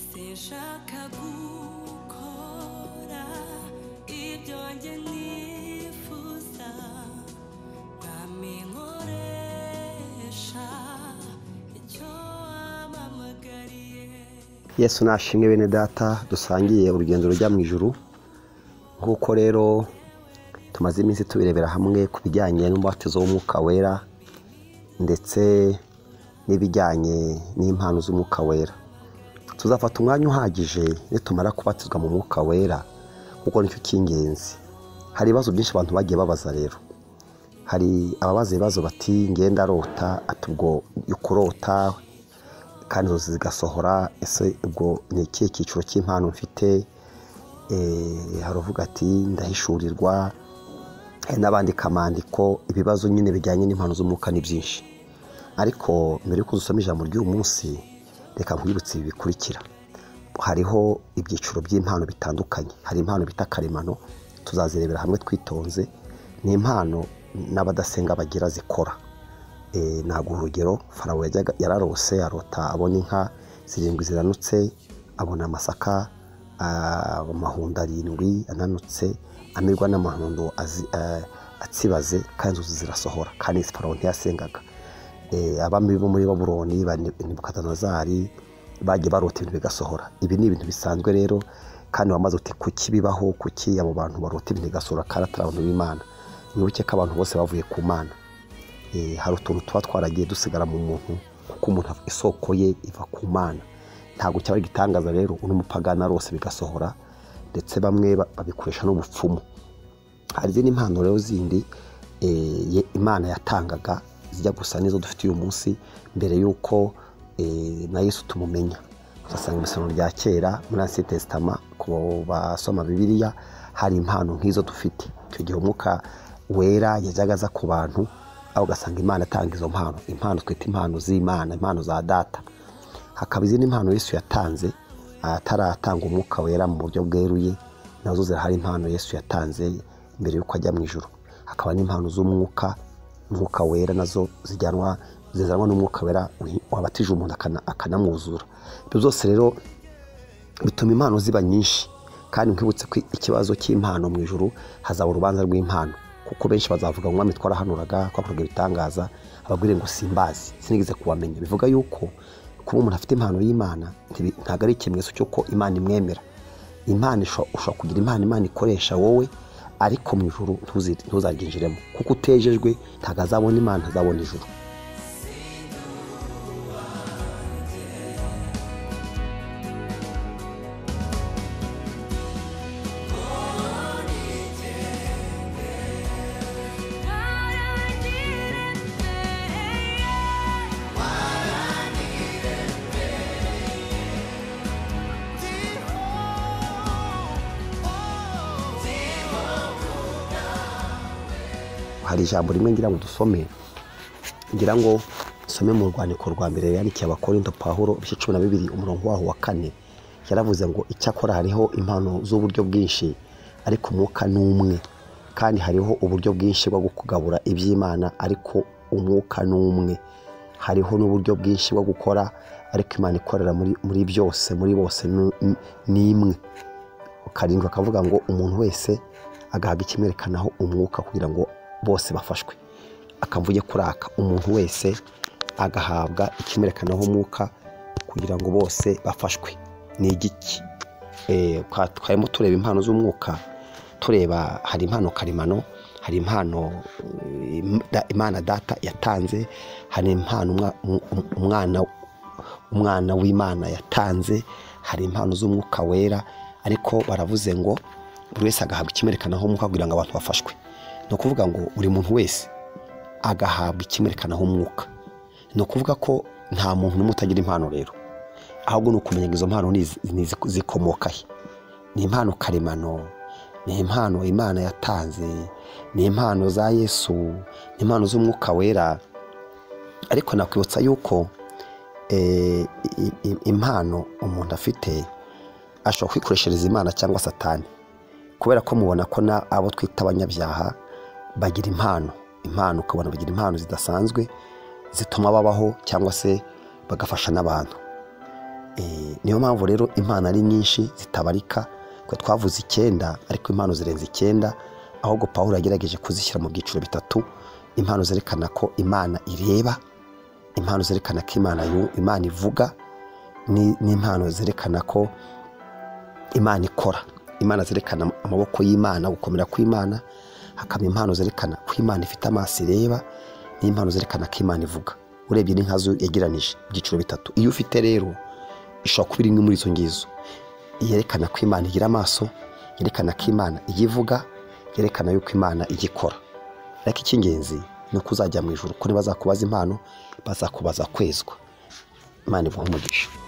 sinshaka gukora ibyo njye nifuza nkaminkoresha icyo wampamagariye. Yesu nashimwe bene data dusangiye urugendo rujya mu ijuru. Nk'uko rero tumaze iminsi tubirebera hamwe ku bijyanye n'umubatizo w'umwuka wera ndetse n'ibijyanye n'impano z'umwuka wera. Tuzafata umwanya uhagije nitumara kubatizwa mu mwuka wera kuko nicyo cy'ingenzi. Hari ibibazo byinshi abantu bagiye babaza rero. Hari ababaza ibibazo bati ngenda rota, atubwo ukurota kandi zose zigasohora, ese ubwo ni ikihe cyiciro cy'impano mfite? Haravuga ati ndahishurirwa, n'abandi kamandiko. Ibibazo nyine bijyanye n'impano z'umwuka ni byinshi, ariko mbere yuko dusoma ijambo ry'uyu munsi reka nkwibutse ibi bikurikira. Hariho ibyiciro by'impano bitandukanye. Hari impano bita karemano, tuzazirebera hamwe twitonze. Ni impano n'abadasenga bagira zikora. Ntabwo urugero, Farawo yararose arota abona inka 7 ziranutse, abona amasaka amahundo 7 ananutse, amirwa n'amahundo atsibaze kandi inzuzi zirasohora, kandi Farawo ntiyasengaga. Abami bo muri Babuloni Nebukadinezari bagiye barota ibintu bigasohora. Ibi ni ibintu bisanzwe rero, kandi wamaze uti kuki bibaho, kuki abo bantu barota ibintu bigasohora kandi atari abantu b'Imana? Nibuke ko abantu bose bavuye ku Mana. Hari utuntu tuba twaragiye dusigara mu muntu kuko umuntu isoko ye iva ku Mana. Ntabwo cyaba igitangaza rero unumupagana rose bigasohora, ndetse bamwe babikoresha n'ubupfumu. Hari izindi impano rero zindi Imana yatangaga zijya gusa n'izo dufite uyu munsi mbere yuko na Yesu tumumenya. Usanga mu Isezerano rya kera muri Ancien Testament ku basoma Bibiliya hari impano nk'izo dufite. Icyo gihe umwuka wera yajyaga aza ku bantu, aho ugasanga Imana atanga izo mpano. Impano twita impano z'Imana, impano za data. Hakaba izindi impano Yesu yatanze ataratanga umwuka wera mu buryo bweruye, nazo zirahari impano Yesu yatanze mbere yuko ajya mu ijuru. Hakaba n'impano z'umwuka wera, nazo zizanwa n'umwuka wera wabatije umuntu akanamwuzura. Ibyo byose rero bituma impano ziba nyinshi, kandi nkibutse ko ikibazo cy'impano mu ijuru hazaba urubanza rw'impano, kuko benshi bazavuga ngo mwami twarahanuraga, twakoraga ibitangaza, abagwire ngo simbazi, sinigeze kubamenya. Bivuga yuko kuba umuntu afite impano y'Imana ntabwo ari ikimenyetso cy'uko Imana imwemera. Imana ushobora kugira impano Imana ikoresha wowe, ariko mu ijuru ntuzaryinjiremo, kuko utejejwe ntabwo azabona Imana, azabona ijuru. Hari ijambo rimwe ngira ngo dusome, ngira ngo some mu rwandiko rwa mbere yandikiye Abakorinto Pawulo 12 umurongo waho wa 4. Yaravuze ngo icyakora hariho impano z'uburyo bwinshi, ariko umwuka ni umwe. Kandi hariho uburyo bwinshi bwo kugabura iby'Imana, ariko umwuka ni umwe. Hariho n'uburyo bwinshi bwo gukora, ariko Imana ikorera muri byose, muri bose ni imwe. Karindwi akavuga ngo umuntu wese agahaga ikimwerekanaho umwuka kugira ngo bose bafashwe. Akamvuye kuraka, umuntu wese agahabwa ikimwerekanaho umwuka kugira ngo bose bafashwe. Ni igiki? Twarimo tureba impano z'umwuka, tureba hari impano karemano, hari impano Imana data yatanze, hari impano umwana w'Imana yatanze, hari impano z'umwuka wera. Ariko baravuze ngo buri wese agahabwa ikimwerekanaho umwuka kugira ngo abantu bafashwe. No kuvuga ngo buri muntu wese agahabwa ikimwerekanaho umwuka. No kuvuga ko nta muntu n'umwe utagira impano rero, ahubwo no kumenya izo mpano zikomoka he. Ni impano karemano, ni impano Imana yatanze, ni impano za Yesu, ni impano z'umwuka wera. Ariko nakwibutsa yuko impano umuntu afite ashobora kwikoreshereza Imana cyangwa Satani, kubera ko mubona ko abo twita abanyabyaha bagira impano. Ukabona bagira impano zidasanzwe zituma babaho cyangwa se bagafasha n'abantu. niyo mpamvu rero impano ari nyinshi zitabarika, ko twavuze 9 ariko impano zirenze 9, ahubwo Pawulo yagerageje kuzishyira mu byiciro bitatu: impano zerekana ko Imana ireba, impano zerekana ko Imana ivuga, n'impano zerekana ko Imana ikora. Imana zerekana amaboko y'Imana, gukomera kw'Imana. Hakaba impano zerekana ko Imana ifite amaso ireba, n'impano zerekana ko Imana ivuga. Urebye ni nkazo yegeranije ibyiciro bitatu. Iyo ufite rero ishobora kuba imwe muri izo ngizo, yerekana ko Imana igira amaso, yerekana ko Imana igivuga, yerekana yuko Imana igikora. Ariko icy'ingenzi ni uko uzajya mu ijuru, ko nibazakubaza impano bazakubaza kwezwa. Imana ivuga umugisha.